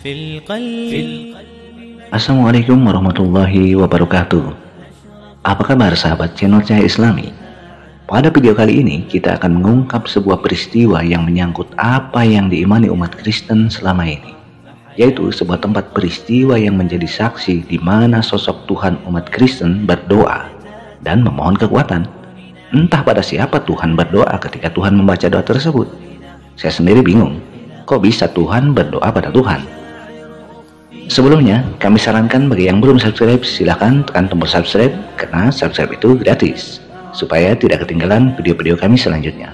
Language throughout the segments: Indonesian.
Assalamualaikum warahmatullahi wabarakatuh. Apa kabar sahabat channel Cahaya Islami? Pada video kali ini kita akan mengungkap sebuah peristiwa yang menyangkut apa yang diimani umat Kristen selama ini, yaitu sebuah tempat peristiwa yang menjadi saksi di mana sosok Tuhan umat Kristen berdoa dan memohon kekuatan. Entah pada siapa Tuhan berdoa ketika Tuhan membaca doa tersebut. Saya sendiri bingung, kok bisa Tuhan berdoa pada Tuhan? Sebelumnya, kami sarankan bagi yang belum subscribe, silahkan tekan tombol subscribe karena subscribe itu gratis, supaya tidak ketinggalan video-video kami selanjutnya.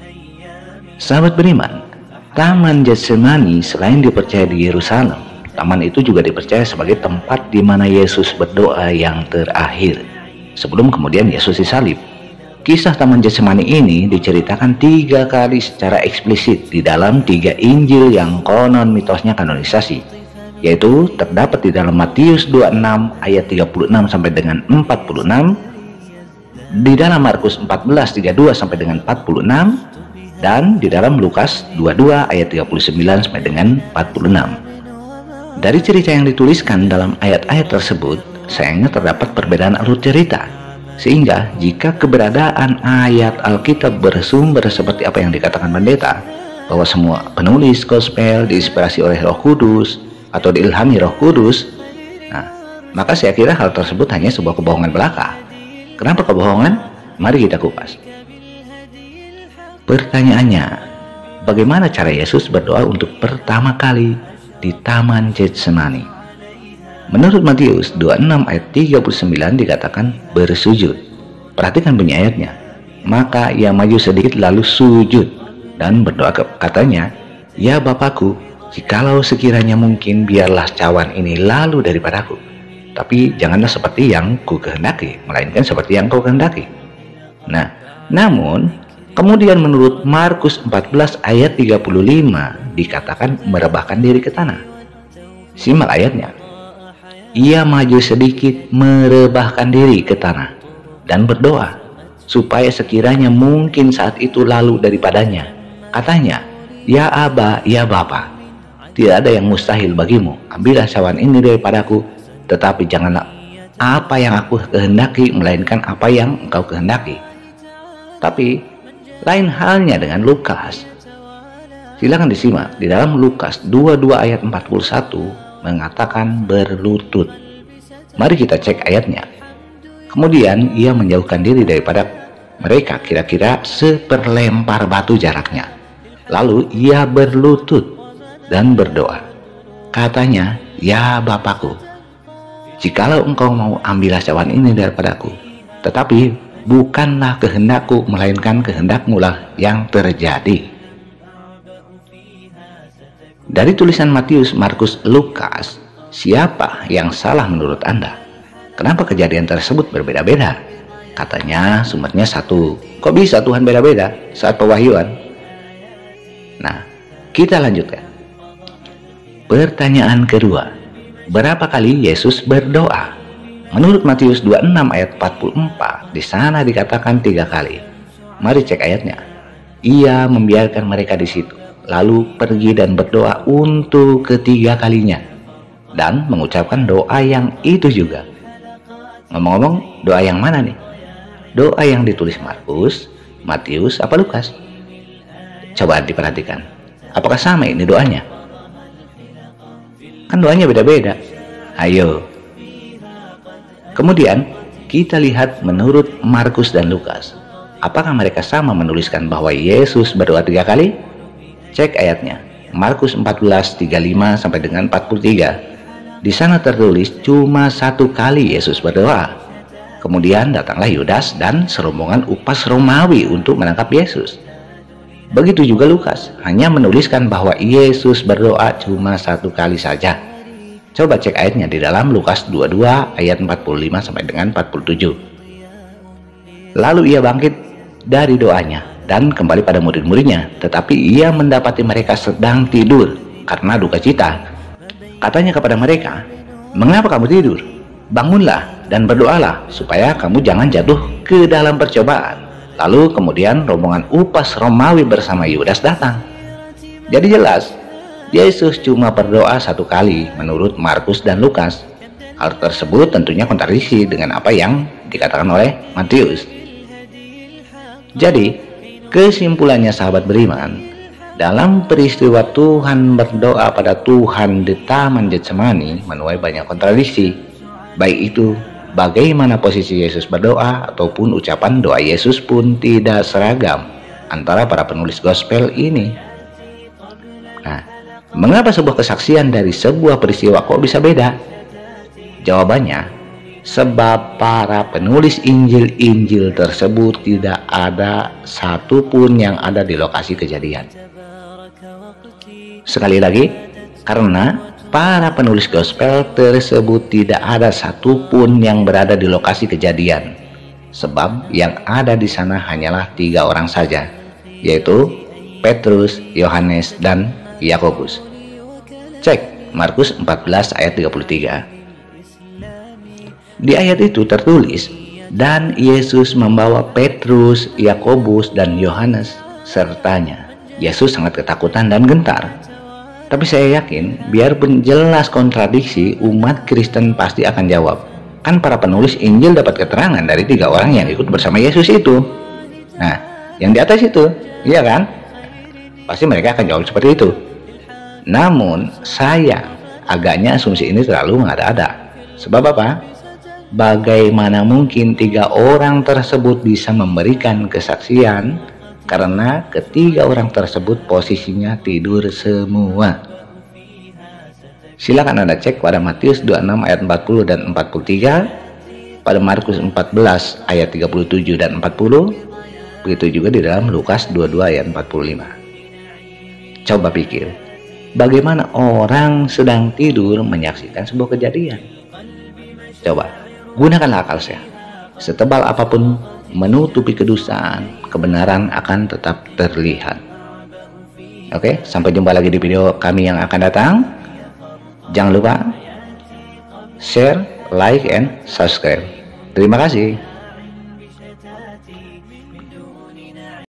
Sahabat beriman, Taman Getsemani selain dipercaya di Yerusalem, taman itu juga dipercaya sebagai tempat di mana Yesus berdoa yang terakhir, sebelum kemudian Yesus disalib. Kisah Taman Getsemani ini diceritakan 3 kali secara eksplisit di dalam 3 Injil yang konon mitosnya kanonisasi, yaitu terdapat di dalam Matius 26 ayat 36 sampai dengan 46, di dalam Markus 14 32 sampai dengan 46, dan di dalam Lukas 22 ayat 39 sampai dengan 46. Dari cerita yang dituliskan dalam ayat-ayat tersebut, sayangnya terdapat perbedaan alur cerita, sehingga jika keberadaan ayat Alkitab bersumber seperti apa yang dikatakan pendeta, bahwa semua penulis gospel diinspirasi oleh Roh Kudus atau diilhami Roh Kudus, nah, maka saya kira hal tersebut hanya sebuah kebohongan belaka. Kenapa kebohongan? Mari kita kupas. Pertanyaannya, bagaimana cara Yesus berdoa untuk pertama kali di Taman Getsemani? Menurut Matius 26 ayat 39 dikatakan bersujud. Perhatikan bunyi ayatnya. Maka ia maju sedikit lalu sujud dan berdoa, katanya, "Ya Bapakku, jikalau sekiranya mungkin, biarlah cawan ini lalu daripadaku, tapi janganlah seperti yang ku kehendaki, melainkan seperti yang kau kehendaki." Nah, namun kemudian menurut Markus 14 ayat 35 dikatakan merebahkan diri ke tanah. Simak ayatnya. Ia maju sedikit, merebahkan diri ke tanah dan berdoa supaya sekiranya mungkin saat itu lalu daripadanya. Katanya, "Ya Aba, ya Bapa, tidak ada yang mustahil bagimu. Ambillah cawan ini daripadaku, tetapi janganlah apa yang aku kehendaki, melainkan apa yang engkau kehendaki." Tapi lain halnya dengan Lukas. Silakan disimak di dalam Lukas 22 ayat 41 mengatakan berlutut. Mari kita cek ayatnya. Kemudian ia menjauhkan diri daripada mereka kira-kira seperlempar batu jaraknya. Lalu ia berlutut dan berdoa. Katanya, "Ya Bapakku, jikalau engkau mau, ambillah cawan ini daripadaku, tetapi bukanlah kehendakku, melainkan kehendakmu lah yang terjadi." Dari tulisan Matius, Markus, Lukas, siapa yang salah menurut Anda? Kenapa kejadian tersebut berbeda-beda? Katanya sumbernya satu. Kok bisa Tuhan beda-beda saat pewahyuan? Nah, kita lanjutkan. Pertanyaan kedua, berapa kali Yesus berdoa? Menurut Matius 26 ayat 44, di sana dikatakan 3 kali. Mari cek ayatnya. Ia membiarkan mereka di situ, lalu pergi dan berdoa untuk ketiga kalinya, dan mengucapkan doa yang itu juga. Ngomong-ngomong, doa yang mana nih? Doa yang ditulis Markus, Matius, apa Lukas? Coba diperhatikan. Apakah sama ini doanya? Kan doanya beda-beda. Ayo. Kemudian kita lihat menurut Markus dan Lukas. Apakah mereka sama menuliskan bahwa Yesus berdoa 3 kali? Cek ayatnya. Markus 14 35 sampai dengan 43. Di sana tertulis cuma 1 kali Yesus berdoa. Kemudian datanglah Yudas dan serombongan upas Romawi untuk menangkap Yesus. Begitu juga Lukas, hanya menuliskan bahwa Yesus berdoa cuma 1 kali saja. Coba cek ayatnya di dalam Lukas 22 ayat 45 sampai dengan 47. Lalu ia bangkit dari doanya dan kembali pada murid-muridnya, tetapi ia mendapati mereka sedang tidur karena duka cita. Katanya kepada mereka, "Mengapa kamu tidur? Bangunlah dan berdoalah supaya kamu jangan jatuh ke dalam percobaan." Lalu kemudian rombongan upas Romawi bersama Yudas datang. Jadi jelas Yesus cuma berdoa 1 kali menurut Markus dan Lukas. Hal tersebut tentunya kontradiksi dengan apa yang dikatakan oleh Matius. Jadi, kesimpulannya sahabat beriman, dalam peristiwa Tuhan berdoa pada Tuhan di Taman Getsemani menuai banyak kontradiksi. Baik itu bagaimana posisi Yesus berdoa ataupun ucapan doa Yesus pun tidak seragam antara para penulis gospel ini. Nah, mengapa sebuah kesaksian dari sebuah peristiwa kok bisa beda? Jawabannya, sebab para penulis Injil-Injil tersebut tidak ada satupun yang ada di lokasi kejadian. Sekali lagi, karena para penulis gospel tersebut tidak ada satupun yang berada di lokasi kejadian. Sebab yang ada di sana hanyalah 3 orang saja, yaitu Petrus, Yohanes, dan Yakobus. Cek Markus 14 ayat 33. Di ayat itu tertulis, dan Yesus membawa Petrus, Yakobus, dan Yohanes sertanya. Yesus sangat ketakutan dan gentar. Tapi saya yakin, biarpun jelas kontradiksi, umat Kristen pasti akan jawab. Kan para penulis Injil dapat keterangan dari 3 orang yang ikut bersama Yesus itu. Nah, yang di atas itu, iya kan? Pasti mereka akan jawab seperti itu. Namun, sayang, agaknya asumsi ini terlalu mengada-ada. Sebab apa? Bagaimana mungkin 3 orang tersebut bisa memberikan kesaksian karena ketiga orang tersebut posisinya tidur semua. Silakan Anda cek pada Matius 26 ayat 40 dan 43, pada Markus 14 ayat 37 dan 40, begitu juga di dalam Lukas 22 ayat 45. Coba pikir, bagaimana orang sedang tidur menyaksikan sebuah kejadian? Coba, gunakanlah akal sehat. Setebal apapun menutupi kedustaan, kebenaran akan tetap terlihat. Oke, sampai jumpa lagi di video kami yang akan datang. Jangan lupa share, like, and subscribe. Terima kasih.